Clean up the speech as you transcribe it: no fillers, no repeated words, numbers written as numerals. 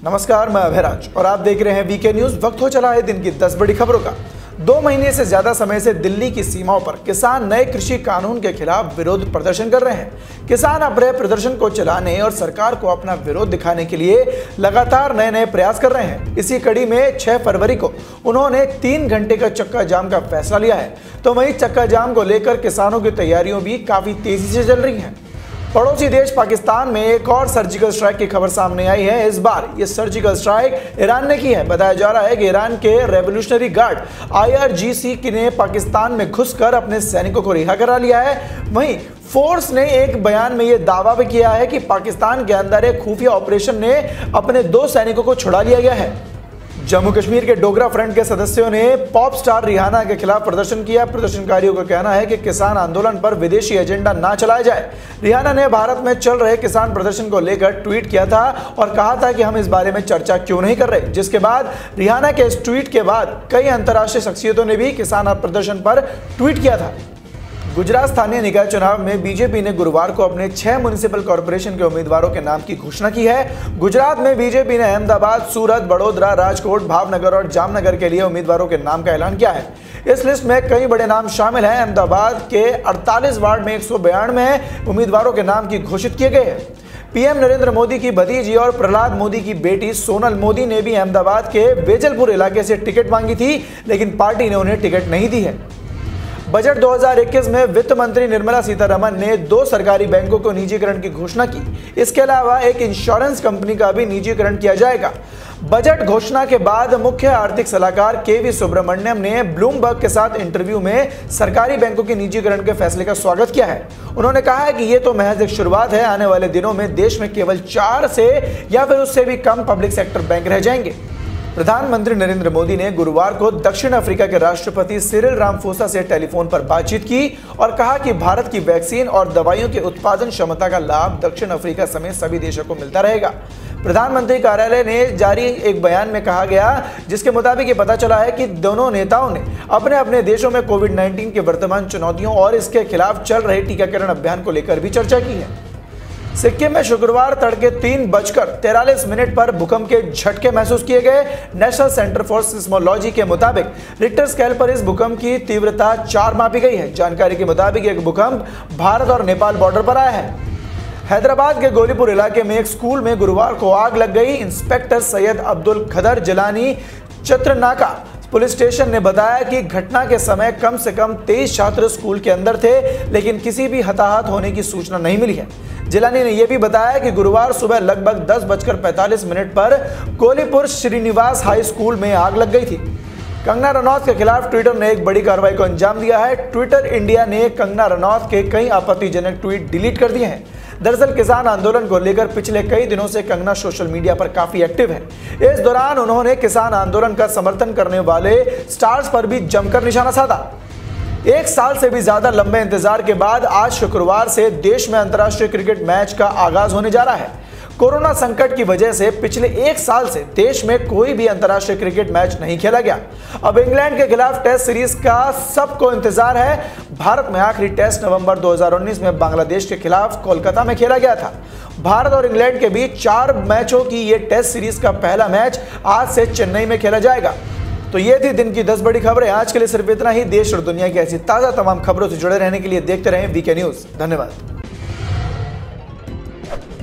नमस्कार, मैं अभयराज और आप देख रहे हैं वीके न्यूज। वक्त हो चला है दिन की 10 बड़ी खबरों का। 2 महीने से ज्यादा समय से दिल्ली की सीमाओं पर किसान नए कृषि कानून के खिलाफ विरोध प्रदर्शन कर रहे हैं। किसान अपने प्रदर्शन को चलाने और सरकार को अपना विरोध दिखाने के लिए लगातार नए प्रयास कर रहे हैं। इसी कड़ी में 6 फरवरी को उन्होंने 3 घंटे का चक्का जाम का फैसला लिया है। तो वहीं चक्का जाम को लेकर किसानों की तैयारियां भी काफी तेजी से चल रही हैं। पड़ोसी देश पाकिस्तान में एक और सर्जिकल स्ट्राइक की खबर सामने आई है। इस बार ये सर्जिकल स्ट्राइक ईरान ने की है। बताया जा रहा है कि ईरान के रेवोल्यूशनरी गार्ड IRGC ने पाकिस्तान में घुसकर अपने सैनिकों को रिहा करा लिया है। वहीं फोर्स ने एक बयान में यह दावा भी किया है कि पाकिस्तान के अंदर एक खुफिया ऑपरेशन ने अपने 2 सैनिकों को छुड़ा लिया गया है। जम्मू कश्मीर के डोगरा फ्रंट के सदस्यों ने पॉप स्टार रिहाना के खिलाफ प्रदर्शन किया। प्रदर्शनकारियों का कहना है कि किसान आंदोलन पर विदेशी एजेंडा ना चलाया जाए। रिहाना ने भारत में चल रहे किसान प्रदर्शन को लेकर ट्वीट किया था और कहा था कि हम इस बारे में चर्चा क्यों नहीं कर रहे। जिसके बाद रिहाना के इस ट्वीट के बाद कई अंतर्राष्ट्रीय शख्सियतों ने भी किसान प्रदर्शन पर ट्वीट किया था। गुजरात स्थानीय निकाय चुनाव में बीजेपी ने गुरुवार को अपने 6 म्युनिसिपल कॉर्पोरेशन के उम्मीदवारों के नाम की घोषणा की है। गुजरात में बीजेपी ने अहमदाबाद, सूरत, बड़ोदरा, राजकोट, भावनगर और जामनगर के लिए उम्मीदवारों के नाम का ऐलान किया है। इस लिस्ट में कई बड़े नाम शामिल हैं। अहमदाबाद के 48 वार्ड में 192 उम्मीदवारों के नाम की घोषित किए गए हैं। पीएम नरेंद्र मोदी की भतीजी और प्रहलाद मोदी की बेटी सोनल मोदी ने भी अहमदाबाद के वेजलपुर इलाके से टिकट मांगी थी, लेकिन पार्टी ने उन्हें टिकट नहीं दी है। बजट 2021 में वित्त मंत्री निर्मला सीतारमण ने 2 सरकारी बैंकों को निजीकरण की घोषणा की। इसके अलावा एक इंश्योरेंस कंपनी का भी निजीकरण किया जाएगा। बजट घोषणा के बाद मुख्य आर्थिक सलाहकार केवी सुब्रमण्यम ने ब्लूमबर्ग के साथ इंटरव्यू में सरकारी बैंकों के निजीकरण के फैसले का स्वागत किया है। उन्होंने कहा है कि यह तो महज एक शुरुआत है। आने वाले दिनों में देश में केवल 4 से या फिर उससे भी कम पब्लिक सेक्टर बैंक रह जाएंगे। प्रधानमंत्री नरेंद्र मोदी ने गुरुवार को दक्षिण अफ्रीका के राष्ट्रपति सिरिल रामाफोसा से टेलीफोन पर बातचीत की और कहा कि भारत की वैक्सीन और दवाइयों की उत्पादन क्षमता का लाभ दक्षिण अफ्रीका समेत सभी देशों को मिलता रहेगा। प्रधानमंत्री कार्यालय ने जारी एक बयान में कहा गया, जिसके मुताबिक ये पता चला है कि दोनों नेताओं ने अपने अपने देशों में कोविड-19 के वर्तमान चुनौतियों और इसके खिलाफ चल रहे टीकाकरण अभियान को लेकर भी चर्चा की है। सिक्किम में शुक्रवार तड़के 3:43 पर भूकंप के झटके महसूस किए गए। नेशनल सेंटर फॉर सिस्मोलॉजी के मुताबिक रिक्टर स्केल पर इस भूकंप की तीव्रता 4 मापी गई है। जानकारी के मुताबिक एक भूकंप भारत और नेपाल बॉर्डर पर आया है। हैदराबाद के गोलीपुर इलाके में एक स्कूल में गुरुवार को आग लग गई। Inspector Syed Abdul Khader Jilani Chatranaka police station ने बताया कि घटना के समय कम से कम 23 छात्र स्कूल के अंदर थे, लेकिन किसी भी हताहत होने की सूचना नहीं मिली है। जिलानी ने यह भी बताया कि गुरुवार सुबह लगभग 10:45 पर गोलीपुर श्रीनिवास हाई स्कूल में आग लग गई थी। कंगना रनौत के खिलाफ ट्विटर ने एक बड़ी कार्रवाई को अंजाम दिया है। ट्विटर इंडिया ने कंगना रनौत के कई आपत्तिजनक ट्वीट डिलीट कर दिए हैं। दरअसल किसान आंदोलन को लेकर पिछले कई दिनों से कंगना सोशल मीडिया पर काफी एक्टिव है। इस दौरान उन्होंने किसान आंदोलन का समर्थन करने वाले स्टार्स पर भी जमकर निशाना साधा। 1 साल से भी ज्यादा लंबे इंतजार के बाद आज शुक्रवार से देश में अंतर्राष्ट्रीय क्रिकेट मैच का आगाज होने जा रहा है। कोरोना संकट की वजह से पिछले 1 साल से देश में कोई भी अंतर्राष्ट्रीय क्रिकेट मैच नहीं खेला गया। अब इंग्लैंड के खिलाफ टेस्ट सीरीज का सबको इंतजार है। भारत में आखिरी टेस्ट नवंबर 2019 में बांग्लादेश के खिलाफ कोलकाता में खेला गया था। भारत और इंग्लैंड के बीच 4 मैचों की यह टेस्ट सीरीज का पहला मैच आज से चेन्नई में खेला जाएगा। तो ये थी दिन की 10 बड़ी खबरें। आज के लिए सिर्फ इतना ही। देश और दुनिया की ऐसी ताजा तमाम खबरों से जुड़े रहने के लिए देखते रहें वीके न्यूज। धन्यवाद।